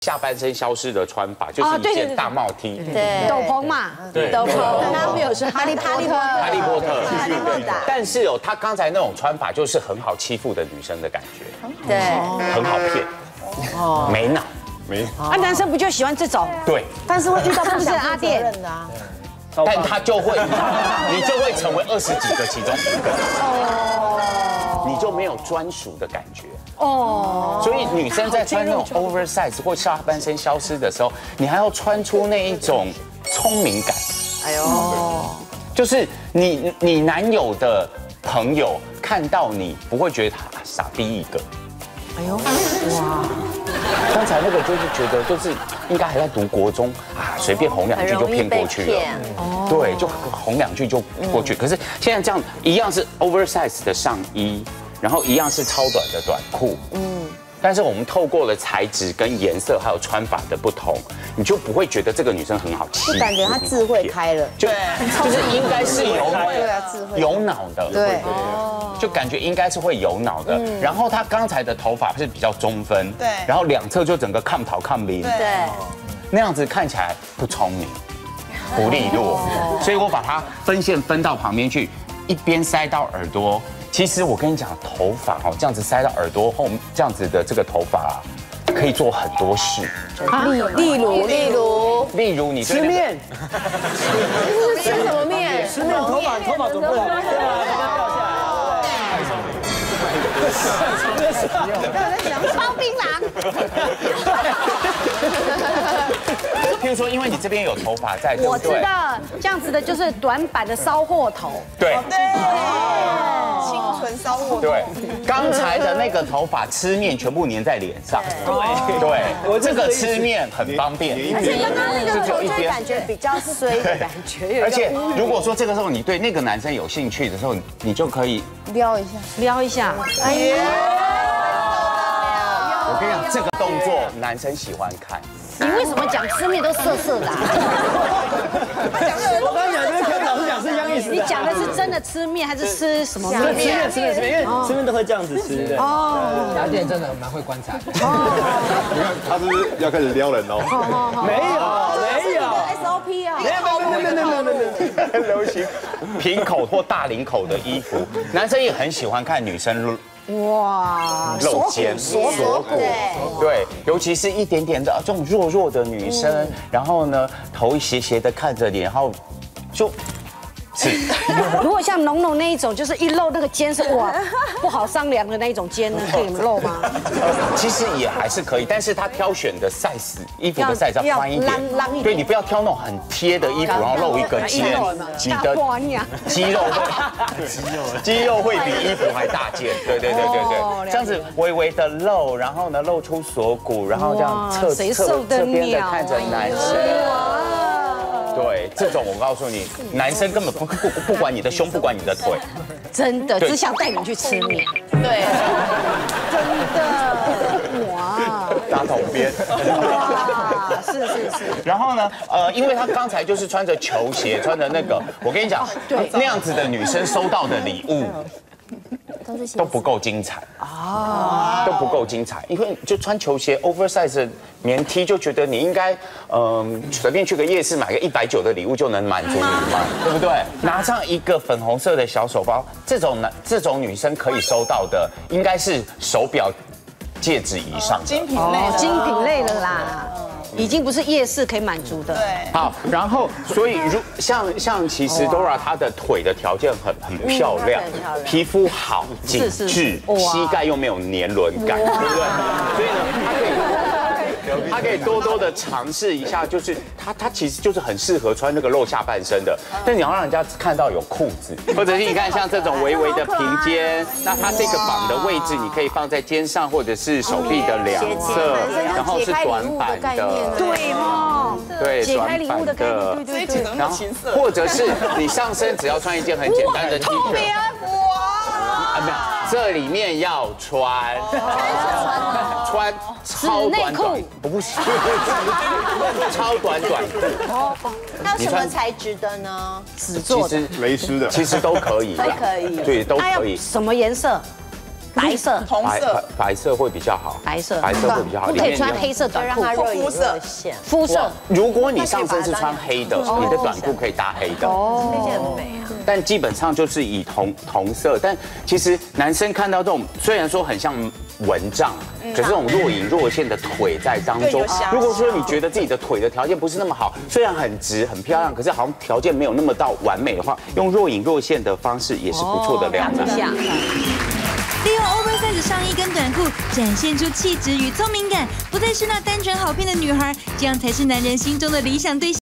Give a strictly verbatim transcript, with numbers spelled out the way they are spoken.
下半身消失的穿法，就是一件大帽 T， 对，斗篷嘛， 对， 斗篷。他没有是哈利波特， 哈利波特， 哈利波特。 但是哦，他刚才那种穿法就是很好欺负的女生的感觉， 对， 很好骗，哦，没脑， 没。 啊，男生不就喜欢这种？ 对， 但是会遇到不想负责任的啊。 但他就会，你就会成为二十几个其中一个。哦，你就没有专属的感觉。哦，所以女生在穿那种 oversize 或下半身消失的时候，你还要穿出那一种聪明感。哎呦，就是你你男友的朋友看到你不会觉得他傻逼一个。哎呦，哇！刚才那个就是觉得就是应该还在读国中啊，随便哄两句就骗过去了。哦，对，就哄两句就过去。可是现在这样一样是 oversize 的上衣。然后一样是超短的短裤，嗯，但是我们透过了材质跟颜色还有穿法的不同，你就不会觉得这个女生很好欺负， 感觉她智慧开了， 就就是应该是有对啊，智慧有脑的， 对， 就感觉应该是会有脑的。然后她刚才的头发是比较中分， 对， 然后两侧就整个抗桃抗冰， 对， 那样子看起来不聪明，不利落，所以我把它分线分到旁边去，一边塞到耳朵。其实我跟你讲，头发哦，这样子塞到耳朵后，这样子的这个头发啊，可以做很多事。 例例如例如例如你吃面， 吃什么面？ 吃面头发头发怎么会？对啊，它掉下来。 包槟榔。 譬如说，因为你这边有头发在，对不对？ 我知道，这样子的就是短版的烧货头。 对。 对。清纯烧货。 对。刚才的那个头发吃面全部粘在脸上。对。对。我这个吃面很方便。 而且刚刚那个就就感觉比较衰的感觉。 而且如果说这个时候你对那个男生有兴趣的时候，你就可以撩一下， 撩一下。哎呀！ 我跟你讲，这个动作男生喜欢看。 你为什么讲吃面都涩涩的？ 我刚讲跟跟老师讲是一样意思。 你讲的是真的吃面还是吃什么面？ 吃面，吃面，吃面，因为吃面都会这样子吃的。 哦，雅典真的蛮会观察的。 你看他是不是要开始撩人哦？ 没有，没有 S O P 啊， 没有，没有，没有，没有，没有，没有。 流行平口或大领口的衣服，男生也很喜欢看女生哇，露肩、锁骨，对，尤其是一点点的这种弱弱的女生，然后呢，头斜斜的看着脸，然后就。是， 如果像浓浓那一种，就是一露那个肩是哇不好商量的那一种肩呢，可以露吗？ 其实也还是可以，但是他挑选的 size 衣服的 size 要宽一点，对你不要挑那种很贴的衣服，然后露一个肩，你的肌肉会肌肉会比衣服还大件，对对对对对，这样子微微的露，然后呢露出锁骨，然后这样侧侧侧边的看着男生。对，这种我告诉你，男生根本不不不管你的胸，不管你的腿， 真的只想带你去吃面。 对， 真的，哇， 打桶边， 哇，是是是。 然后呢，呃，因为他刚才就是穿着球鞋，穿着那个，我跟你讲，对，那样子的女生收到的礼物。都不够精彩啊，都不够精彩，因为就穿球鞋 oversize 的棉 T 就觉得你应该，嗯，随便去个夜市买个一百九的礼物就能满足你嘛，对不对？拿上一个粉红色的小手包，这种男这种女生可以收到的应该是手表、戒指以上的精品类， 精品类的啦。已经不是夜市可以满足的。 对。 好，然后所以如像像其实 Dora 她的腿的条件很很漂亮，皮肤好紧致，膝盖又没有年轮感，对不对？所以呢，她可以她可以多多的尝试一下，就是她她其实就是很适合穿那个露下半身的，但你要让人家看到有裤子，或者是你看像这种微微的平肩，那它这个绑的位置你可以放在肩上或者是手臂的两侧，然后是短版的。 对哦， 对， 解开礼物的概念，对对对。 然后或者是你上身只要穿一件很简单的 T 恤， 哇， 没有，这里面要穿穿超短短，不是超短短裤。 它有什么材质的呢？ 纸做的、 蕾丝的， 其实都可以， 都可以， 对，都可以。 什么颜色？ 白色， 白红色白白色会比较好， 白色白色会比较好。 不可以穿里面黑色短裤， 热肤色线。 肤色。 如果你上身是穿黑的，你的短裤可以搭黑的。 哦，这件很美啊。 但基本上就是以同同色，但其实男生看到这种虽然说很像蚊帐，可是这种若隐若现的腿在当中。如果说你觉得自己的腿的条件不是那么好，虽然很直很漂亮，可是好像条件没有那么到完美的话，用若隐若现的方式也是不错的良策。 利用 oversize 上衣跟短裤展现出气质与聪明感，不再是那单纯好骗的女孩，这样才是男人心中的理想对象。